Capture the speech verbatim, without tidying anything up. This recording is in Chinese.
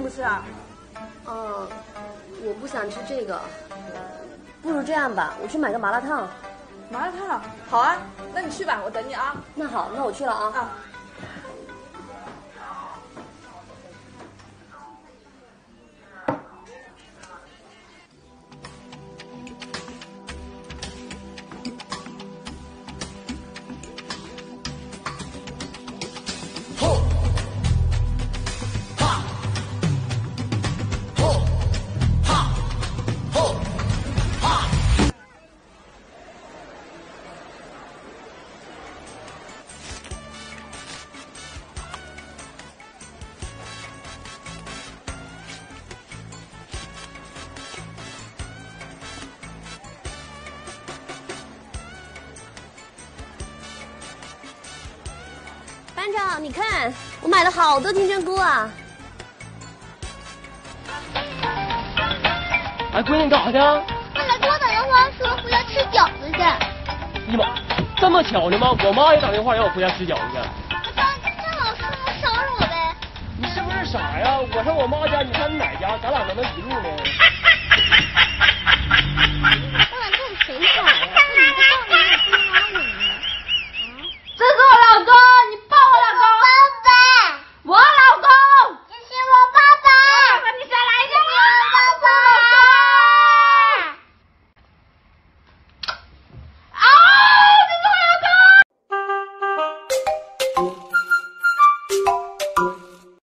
不吃啊？ 嗯，我不想吃这个，不如这样吧，我去买个麻辣烫。 麻辣烫？好啊，那你去吧，我等你啊。 那好，那我去了啊。 啊。 班长，你看，我买了好多金针菇啊！ 哎，闺女，你干啥去啊？ 妈妈给我打电话说回家吃饺子去。 哎呀妈，这么巧呢吗？我妈也打电话让我回家吃饺子去。 我当这老师能捎上我呗？ 你是不是傻呀？我上我妈家，你上你奶家，咱俩能不能一路呢？ 妈妈，这是谁家？